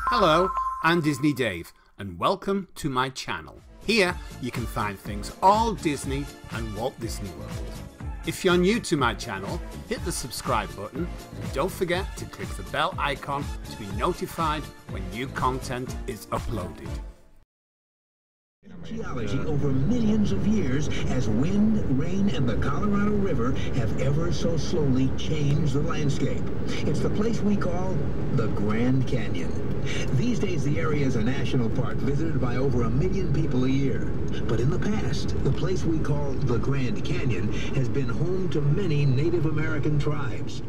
Hello, I'm Disney Dave and welcome to my channel. Here you can find things all Disney and Walt Disney World. If you're new to my channel, hit the subscribe button and don't forget to click the bell icon to be notified when new content is uploaded. Geology over millions of years as wind, rain, and the Colorado River have ever so slowly changed the landscape. It's the place we call the Grand Canyon. These days, the area is a national park visited by over 1 million people a year. But in the past, the place we call the Grand Canyon has been home to many Native American tribes.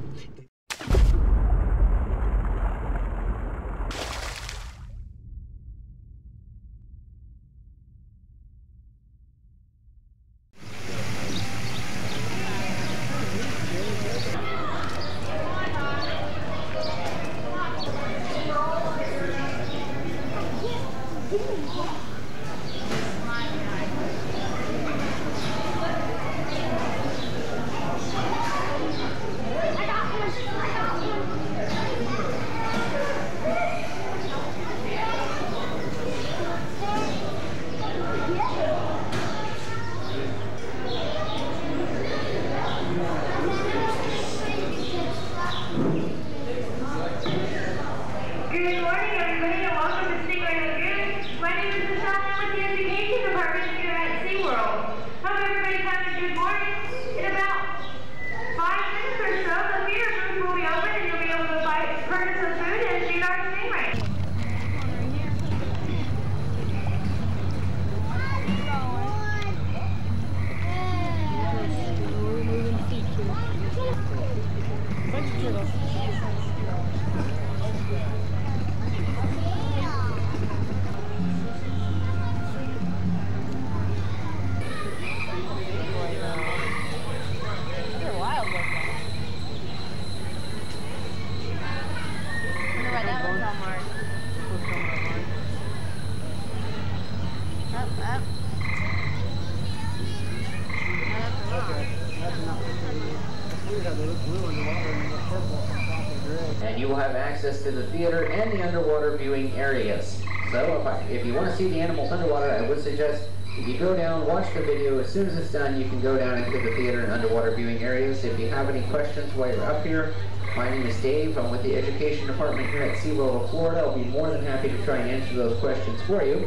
And you will have access to the theater and the underwater viewing areas. So if you want to see the animals underwater, I would suggest if you go down, watch the video. As soon as it's done, you can go down into the theater and underwater viewing areas. If you have any questions while you're up here, my name is Dave. I'm with the Education Department here at Sea World of Florida. I'll be more than happy to try and answer those questions for you.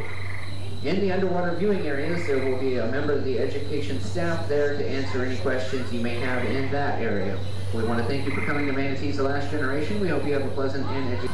In the underwater viewing areas, there will be a member of the education staff there to answer any questions you may have in that area. We want to thank you for coming to Manatee's The Last Generation. We hope you have a pleasant and educational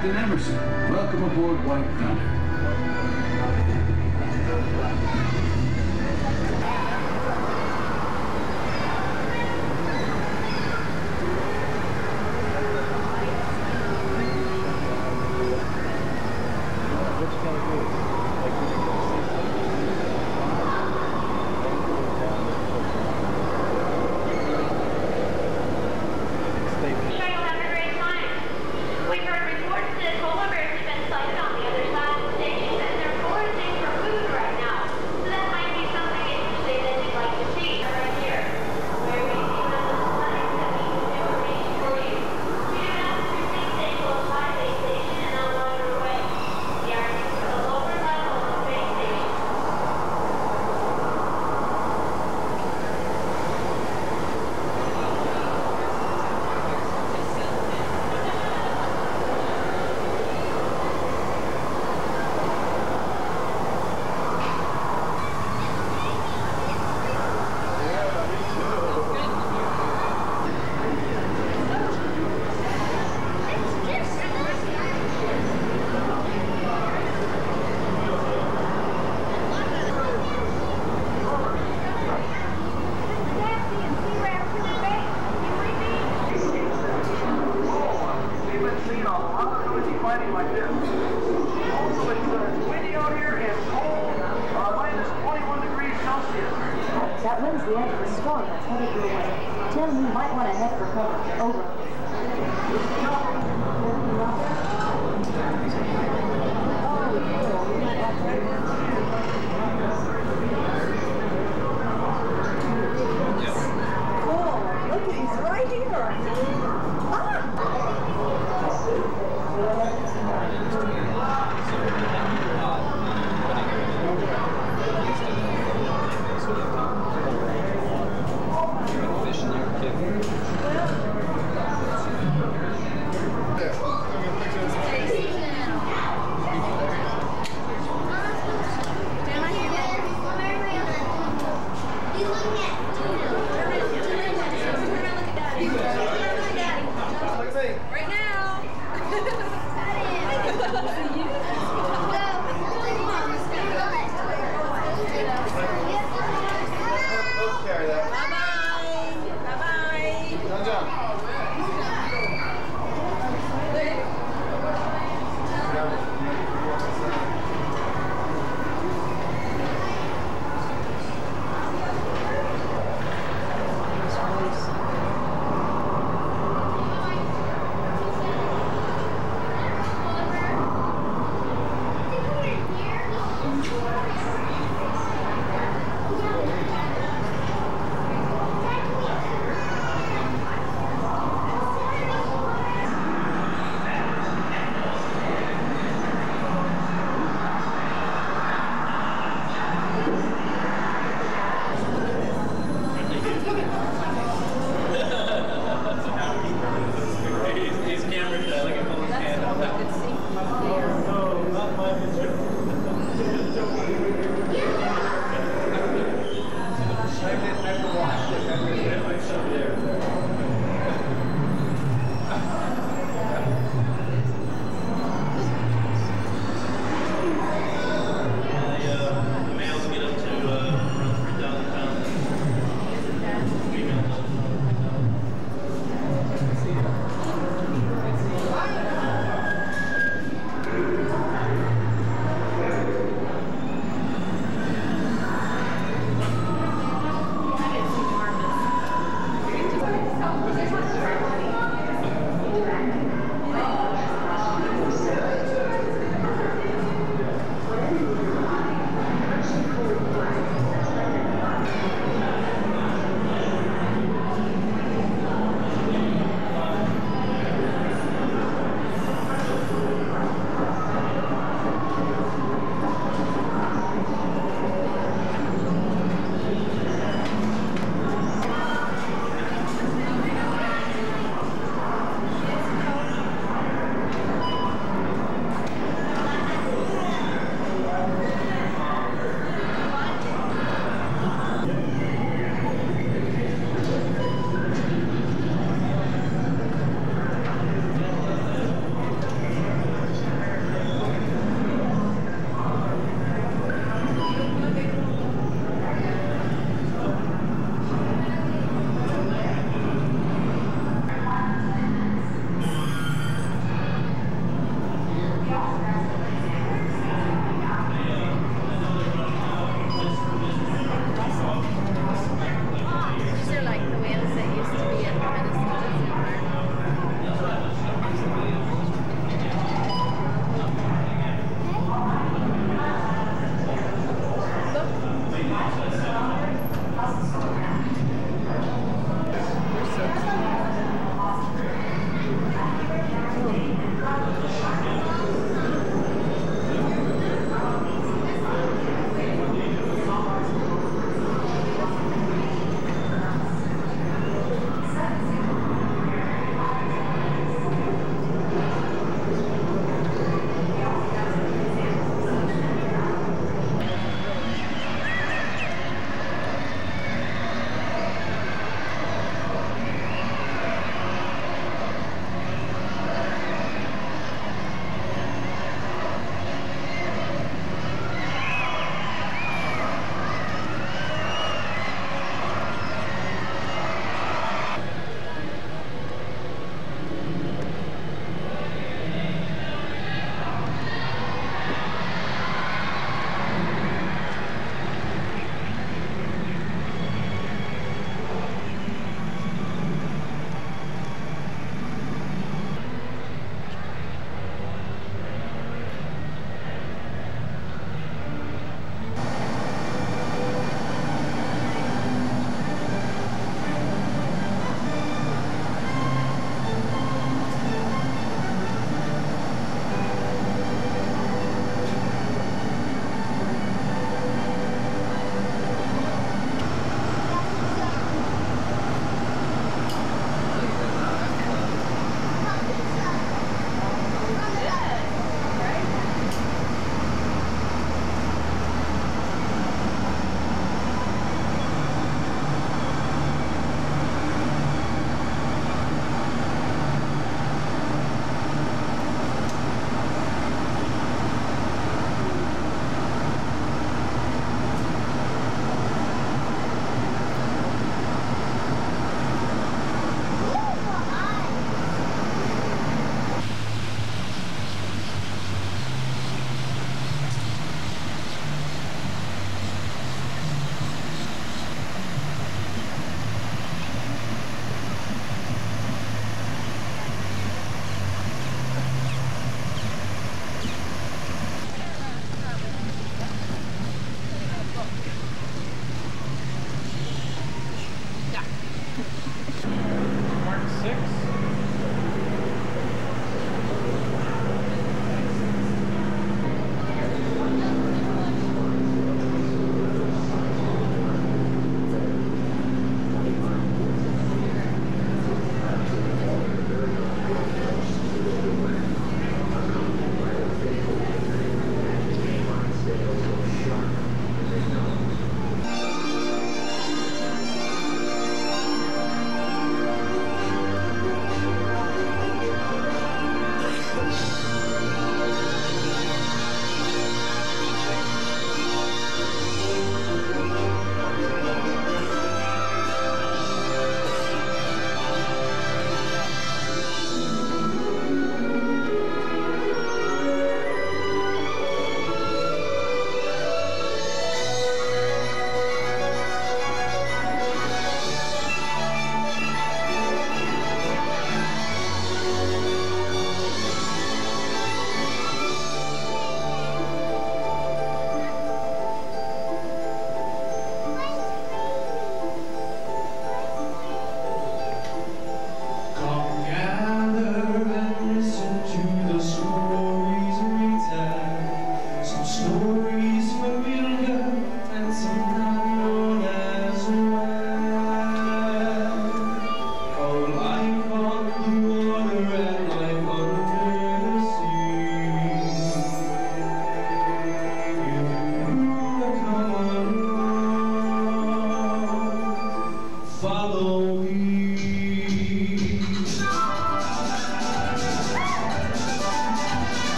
Captain Emerson, welcome aboard White Thunder. That wind's the end of the storm that's headed your way. Tim, you might want to head for cover. Over. Cool. Look, he's right here. Yeah.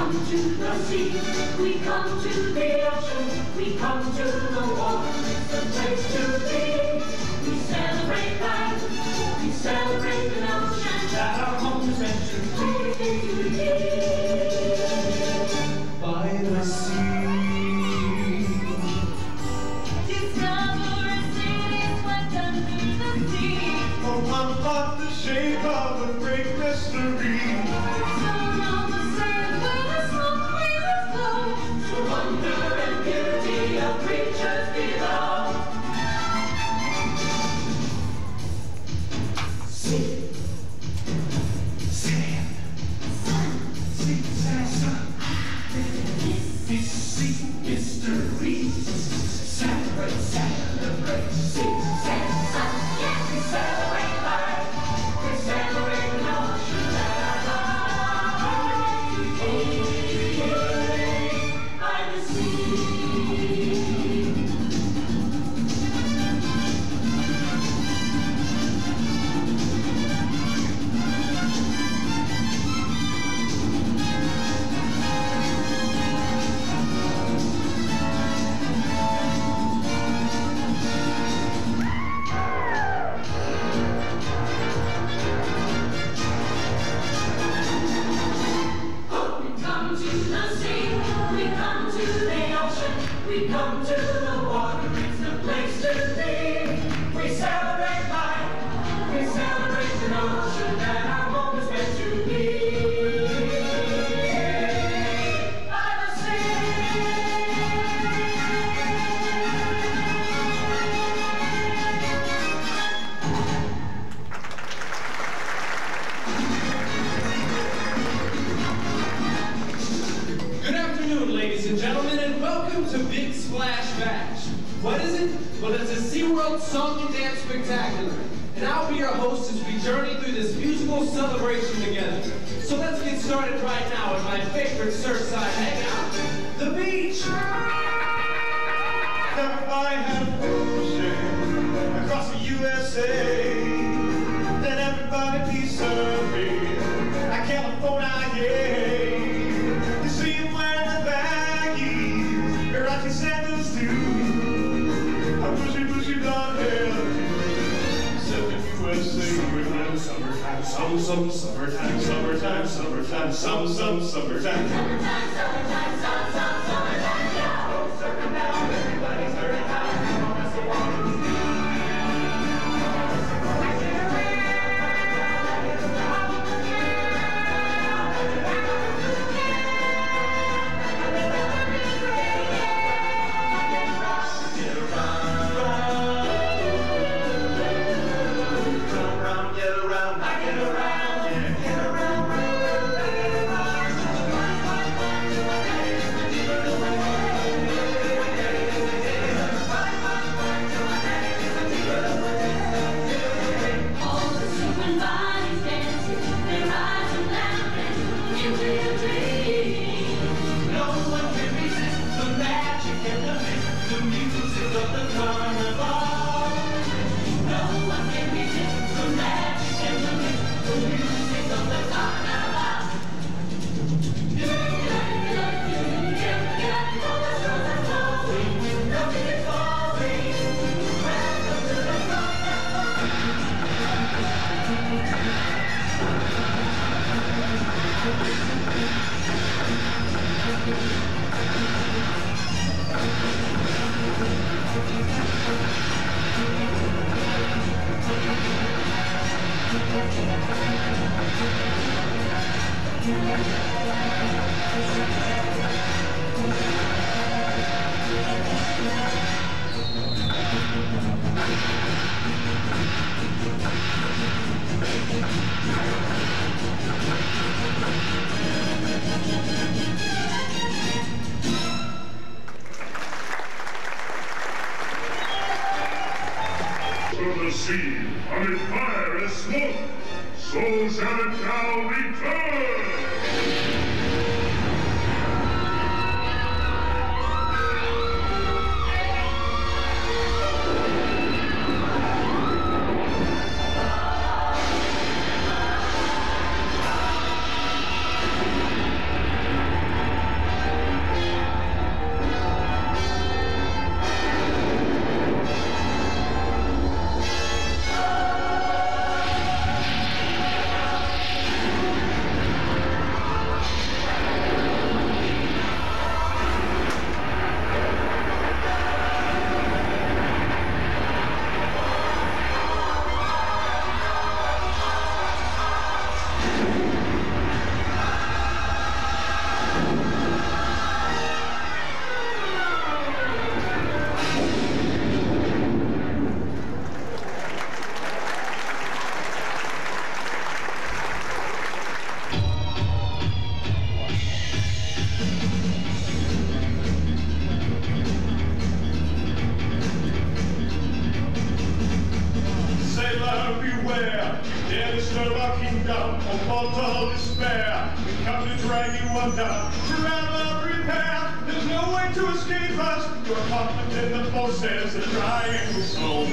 come to the sea, we come to the ocean, we come to the water, it's the place to be. We celebrate life, we celebrate the notion that our home is meant to be. By the sea. Discover a city swept under the sea. Oh, unlock the shape of a great mystery. Wonder and beauty of creatures below. Sea, sand, sun, sea, sand, sun. This sea mystery. Celebrate, celebrate. Sea, sand, sun. Yes, we celebrate life. We celebrate the notion that our life by the sea. We come to the water, it's the place to be. We celebrate life, we celebrate the notion that our home is meant to be. By the sea. Good afternoon, ladies and gentlemen, and welcome to Big Splash Bash. What is it? Well, it's a Sea World Song and Dance Spectacular, and I'll be your host as we journey through this musical celebration together. So let's get started right now at my favorite surfside hangout, the beach. Everybody had a ocean across the USA. Then everybody be surfing like California, yeah. You see him wearing the baggies, your rocky sandals too. A bushy, bushy blonde hair. Surfing USA, summertime, summertime, summertime, summertime, summertime, summertime. Summertime, summertime, summertime, yeah. Oh, surfing now, everybody's hurting now. Come on, that's the water. The sea, amid fire and smoke, so shall it now return. Yeah, disturb our kingdom, or fall to despair. We come to drag you under, to rattle up repair. There's no way to escape us. You're conflict in the forces, the triangle zone.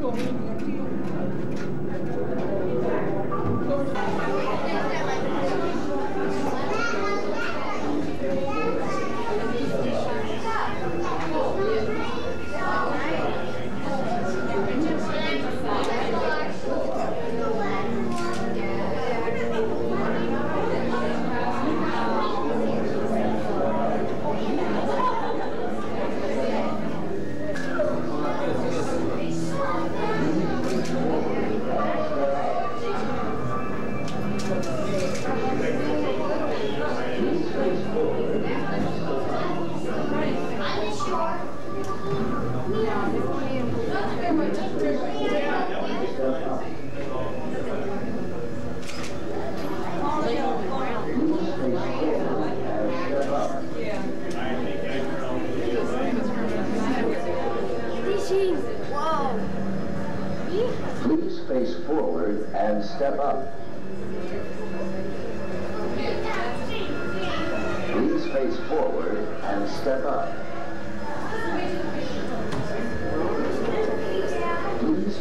Please face forward and step up. Please face forward and step up. Please.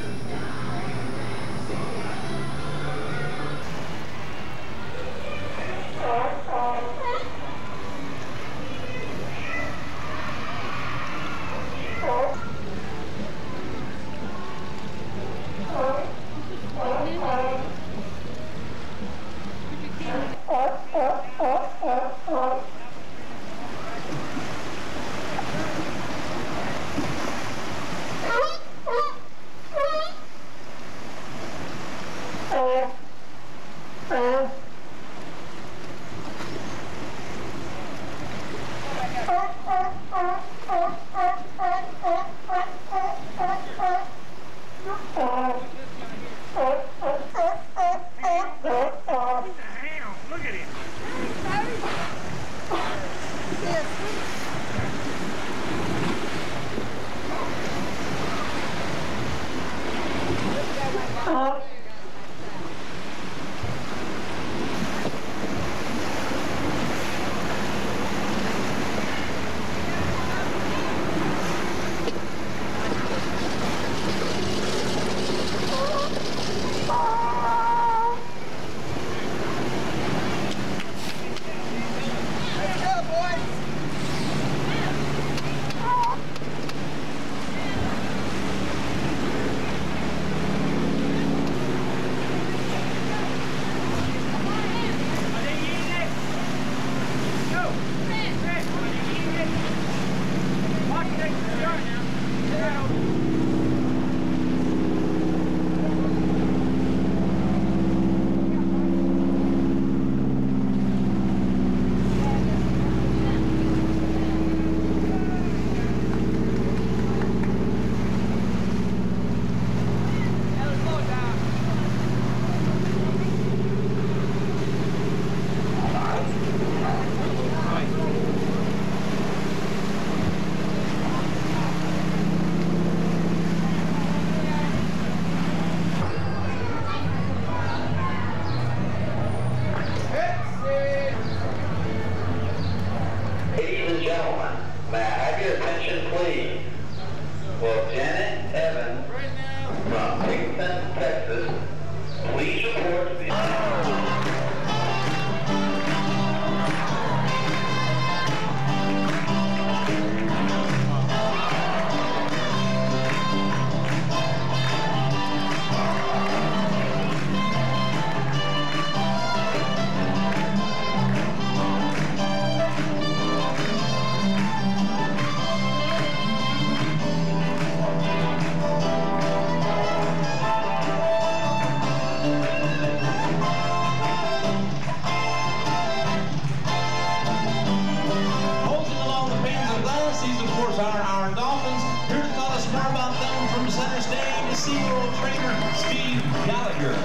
Sea World trainer Steve Gallagher.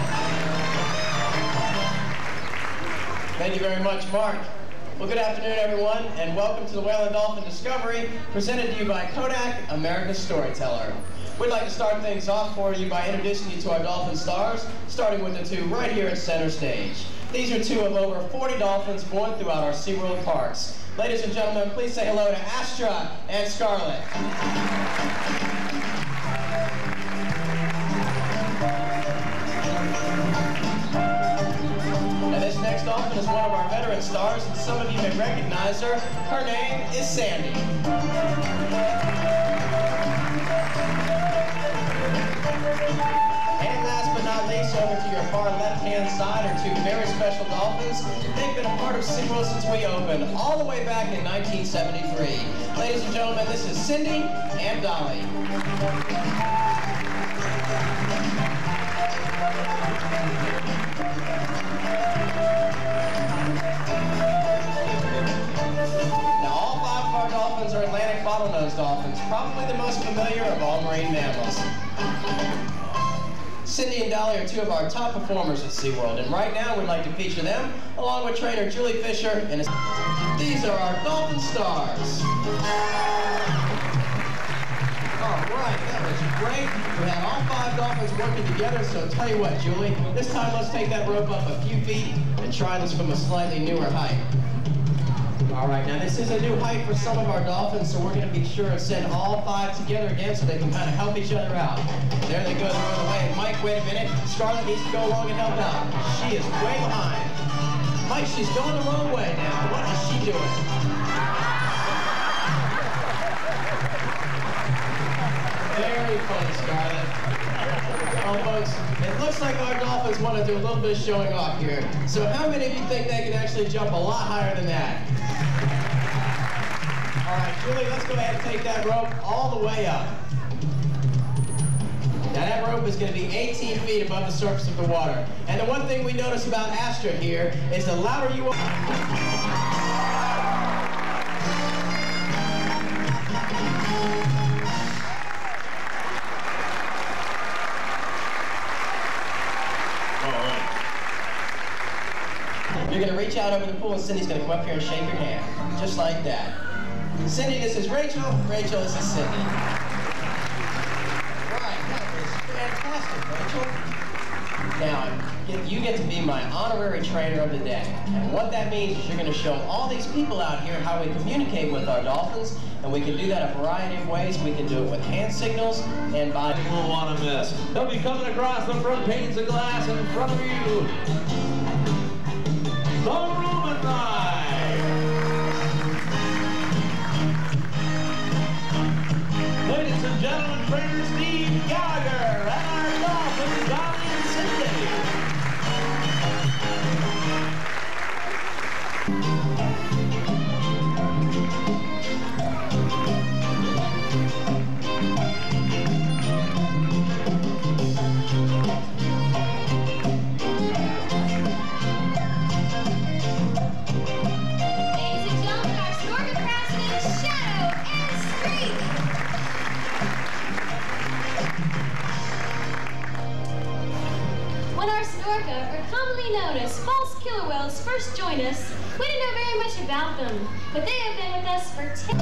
Thank you very much, Mark. Well, good afternoon, everyone, and welcome to the Whale and Dolphin Discovery, presented to you by Kodak, America's Storyteller. We'd like to start things off for you by introducing you to our dolphin stars, starting with the two right here at center stage. These are two of over 40 dolphins born throughout our SeaWorld parks. Ladies and gentlemen, please say hello to Astra and Scarlet. dolphin is one of our veteran stars, and some of you may recognize her. Her name is Sandy. And last but not least, over to your far left-hand side are two very special dolphins. They've been a part of Sea World since we opened, all the way back in 1973. Ladies and gentlemen, this is Cindy and Dolly. Now, all five of our dolphins are Atlantic bottlenose dolphins, probably the most familiar of all marine mammals. Cindy and Dolly are two of our top performers at SeaWorld, and right now we'd like to feature them along with trainer Julie Fisher and these are our dolphin stars. All right, that was great. We had all five dolphins working together, so I'll tell you what, Julie, this time let's take that rope up a few feet and try this from a slightly newer height. All right, now this is a new height for some of our dolphins, so we're going to be sure to send all five together again so they can kind of help each other out. There they go, they're on the way. Mike, wait a minute. Scarlett needs to go along and help out. She is way behind. Mike, she's going the wrong way now. What is she doing? Very funny, Scarlett. Oh, folks, it looks like our dolphins want to do a little bit of showing off here. So how many of you think they can actually jump a lot higher than that? All right, Julie, let's go ahead and take that rope all the way up. Now that rope is going to be 18 feet above the surface of the water. And the one thing we notice about Astra here is the louder you are... You're going to reach out over the pool and Cindy's going to come up here and shake your hand. Just like that. Cindy, this is Rachel. Rachel, this is Cindy. Right, that was fantastic, Rachel. Now, you get to be my honorary trainer of the day. And what that means is you're going to show all these people out here how we communicate with our dolphins, and we can do that a variety of ways. We can do it with hand signals and body. You won't want to miss. They'll be coming across the front panes of glass in front of you. The Roman Ride. Ladies and gentlemen, trainer Steve Gallagher and our dolphins, Dolly and Cindy. Known as false killer whales first joined us, we didn't know very much about them, but they have been with us for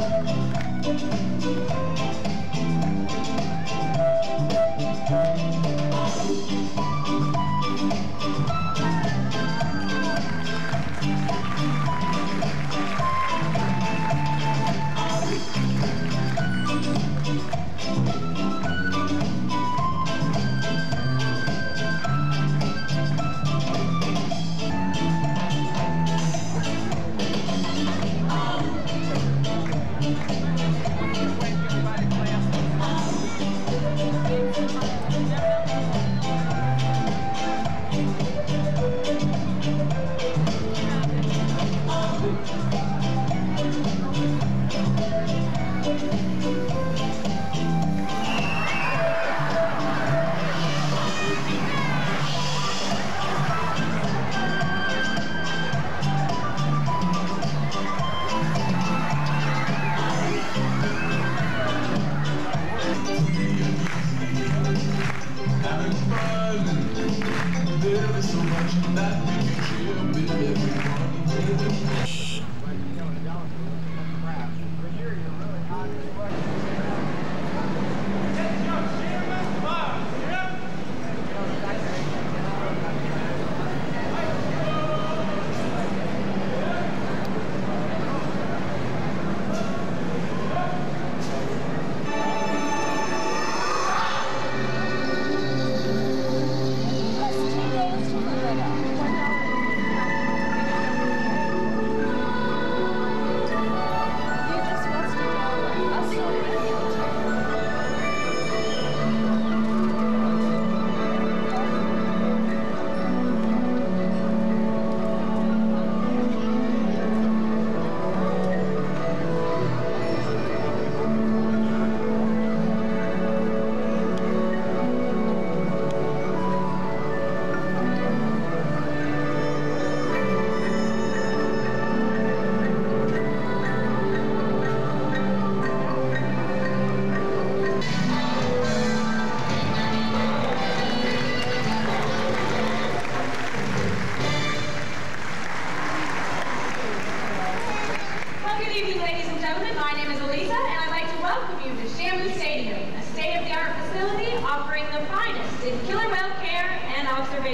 2 days to the radar.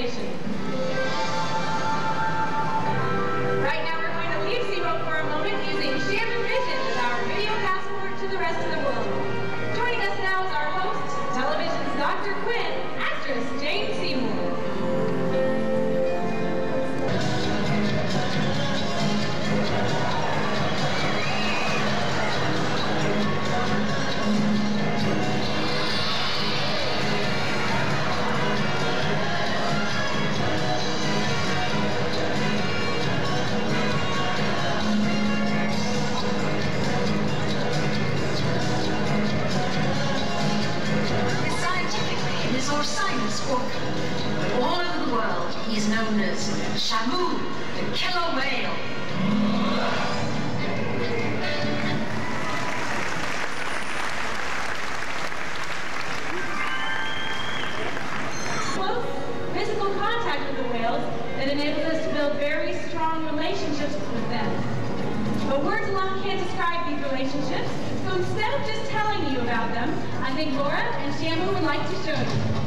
celebration. Right now we're going to leave Sea World for a moment using Shamu Vision as our video passport to the rest of the world. Joining us now is our host, television's Dr. Quinn, actress Jane Seymour. Or science book. All over the world, he is known as Shamu, the killer whale. Close physical contact with the whales that enables us to build very strong relationships with them. But words alone can't describe these relationships, so instead of just telling you about them, I think Laura and Shamu would like to show you.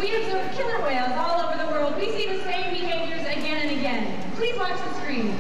We observe killer whales all over the world. We see the same behaviors again and again. Please watch the screen.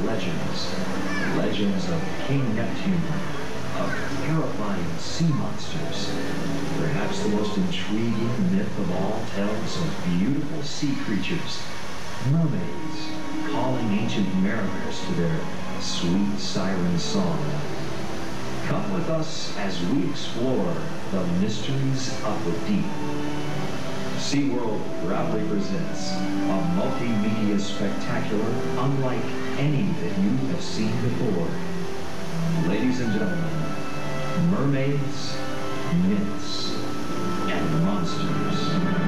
legends. Legends of King Neptune, of terrifying sea monsters. Perhaps the most intriguing myth of all tells of beautiful sea creatures, mermaids, calling ancient mariners to their sweet siren song. Come with us as we explore the mysteries of the deep. Sea World proudly presents a multimedia spectacular unlike any that you have seen before. Ladies and gentlemen, mermaids, myths, and monsters.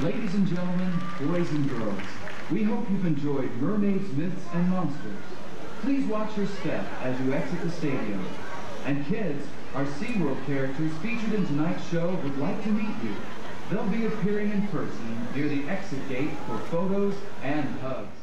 Ladies and gentlemen, boys and girls, we hope you've enjoyed Mermaids, Myths, and Monsters. Please watch your step as you exit the stadium. And kids, our Sea World characters featured in tonight's show would like to meet you. They'll be appearing in person near the exit gate for photos and hugs.